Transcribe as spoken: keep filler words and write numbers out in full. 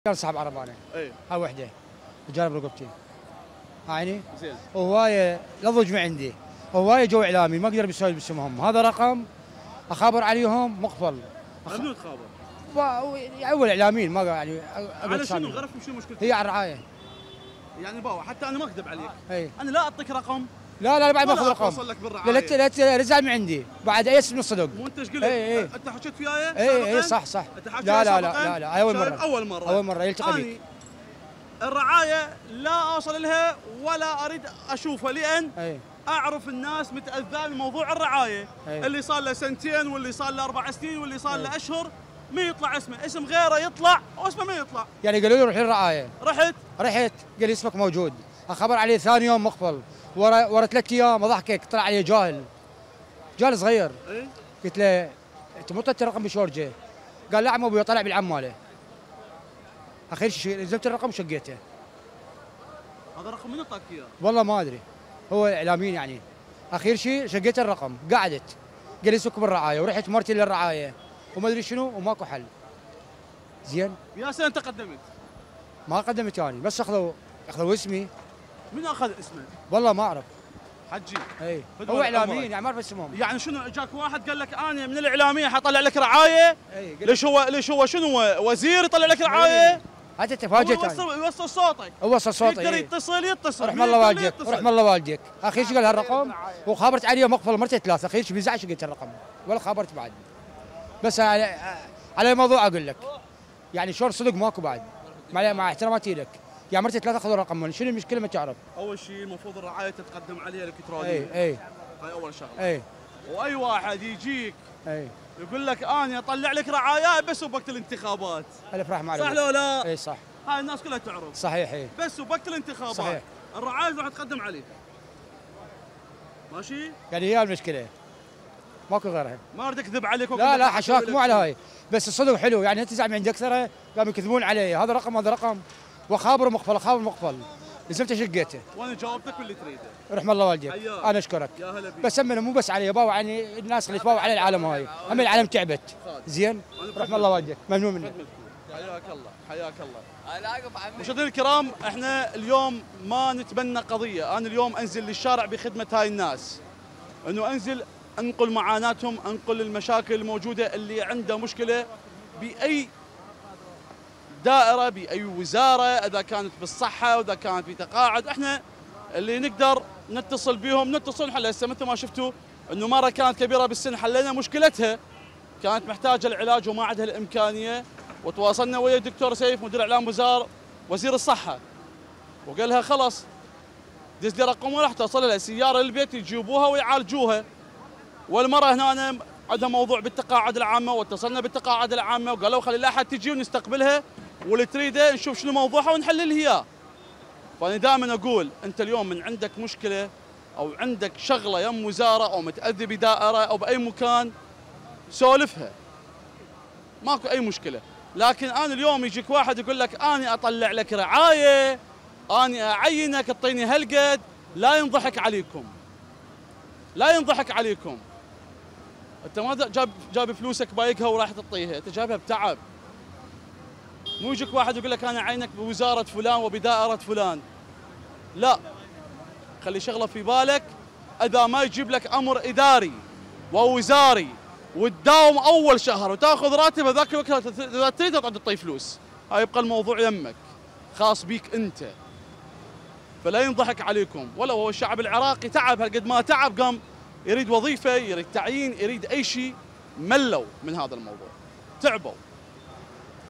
كان صاحب عربانه اي هاي وحده وجانب رقبتي عيني زين. وهوايه لضج من عندي وهوايه جو اعلامي ما اقدر بسوي باسمهم. هذا رقم اخابر عليهم مقفل. ممنوع تخابر اول اعلاميين ما يعني على شنو غرف شو مشكلتك؟ هي على الرعايه يعني باوع حتى انا ما اكذب عليك. اي انا لا اعطيك رقم لا لا بعد ما اخذ رقم اوصل لك بالرعايه. لا لا رزع من عندي بعد ايس من الصدق. مو انت ايش قلت؟ اي اي انت حكيت وياي؟ اي اي صح صح. لا لا لا لا لا اول مره اول مره اول مره يلتقي بك. الرعايه لا اوصل لها ولا اريد اشوفها لان أي. اعرف الناس متاذاه من موضوع الرعايه. أي. اللي صار له سنتين واللي صار له اربع سنين واللي صار له اشهر ما يطلع اسمه، اسم غيره يطلع واسمه ما يطلع. يعني قالوا لي روح للرعايه. رحت رحت قال لي اسمك موجود، اخبر عليه ثاني يوم مقفل، ورا ورا ثلاث ايام اضحكك طلع علي جاهل. جاهل صغير. اي قلت له انت مو طلعت الرقم بشورجه؟ قال لا عم ابوي طلع بالعم ماله. اخير شيء نزلت الرقم وشقيته. هذا رقم من اعطاك اياه؟ والله ما ادري، هو اعلاميين يعني. اخير شيء شقيت الرقم، قعدت قال لي سك بالرعايه ورحت مرتي للرعايه وما ادري شنو وماكو حل. زين؟ يا سنه انت قدمت؟ ما قدمت يعني بس اخذوا اخذوا اسمي. من اخذ اسمه؟ والله ما اعرف. حجي اي هو اعلاميين يعني ما اعرف اسمهم. يعني شنو جاك واحد قال لك انا من الاعلاميه حطلع لك رعايه؟ اي ليش هو ليش هو شنو وزير يطلع لك رعايه؟ حتى تفاجئت يوصل يوصل صوتك وصل صوتي. يقدر يتصل يتصل رحم الله والديك رحم الله والديك. اخير شيء قال هالرقم وخابرت عليه مقفل مرتين ثلاثه. اخير شيء بيزعل شقيت الرقم ولا خابرت بعد. بس على على الموضوع اقول لك يعني شلون صدق ماكو بعد مع, مع احتراماتي لك. يعني مرتين ثلاثه اخذوا الرقم شنو المشكله ما تعرف. اول شيء المفروض الرعايه تتقدم عليها الكترونيا. اي اي هاي اول شغله. اي واي واحد يجيك اي يقول لك انا اطلع لك رعايا بس وقت الانتخابات. الف رحمه عليك. صح لو لا؟ اي صح. هاي الناس كلها تعرف. صحيح اي بس وقت الانتخابات صحيح. الرعايه راح تقدم عليها. ماشي؟ يعني هي المشكله ماكو غيرها. ما اريد اكذب عليك. لا لا حشاك مو على هاي بس الصدق حلو يعني انت زعم عندي اكثر قاموا يكذبون علي هذا رقم هذا رقم واخابر مقفل اخابر مقفل لزمته شقيته. وانا جاوبتك باللي تريده. رحم الله والديك. انا اشكرك. يا هلا بيك. بس امنه مو بس علي باوع يعني الناس اللي تباوع على العالم هاي هم العالم تعبت. زين رحم الله والديك ممنون منك. حياك الله حياك الله. مشاهدينا الكرام احنا اليوم ما نتبنى قضيه، انا اليوم انزل للشارع بخدمه هاي الناس. انه انزل انقل معاناتهم، انقل المشاكل الموجوده اللي عنده مشكله باي دائره باي وزاره، اذا كانت بالصحه واذا كانت بتقاعد، احنا اللي نقدر نتصل بهم نتصل نحل. هسه مثل ما شفتوا انه مره كانت كبيره بالسن حلينا مشكلتها، كانت محتاجه العلاج وما عندها الامكانيه، وتواصلنا ويا الدكتور سيف مدير اعلام وزاره وزير الصحه وقال لها خلاص دز لي رقم وراح توصل لها سياره للبيت يجيبوها ويعالجوها. والمره هنا عندها موضوع بالتقاعد العامه واتصلنا بالتقاعد العامه وقالوا خلي لا احد تجي ونستقبلها واللي تريده نشوف شنو موضوعها ونحل لها اياه. فانا دائما اقول انت اليوم من عندك مشكله او عندك شغله يم وزاره او متاذي بدائره او باي مكان سولفها ماكو اي مشكله. لكن انا اليوم يجيك واحد يقول لك اني اطلع لك رعايه اني اعينك تعطيني هالقد، لا ينضحك عليكم لا ينضحك عليكم. انت ما جاب جاب فلوسك بايقها وراح تعطيها، انت جابها بتعب. مو يجيك واحد يقول لك انا اعينك بوزاره فلان وبدائره فلان. لا خلي شغله في بالك، اذا ما يجيب لك امر اداري ووزاري وتداوم اول شهر وتاخذ راتب هذاك الوقت اذا تريد تعطي فلوس، هاي يبقى الموضوع يمك خاص بيك انت. فلا ينضحك عليكم. ولو هو الشعب العراقي تعب هالقد ما تعب قام يريد وظيفه يريد تعيين يريد اي شيء، ملوا من هذا الموضوع تعبوا.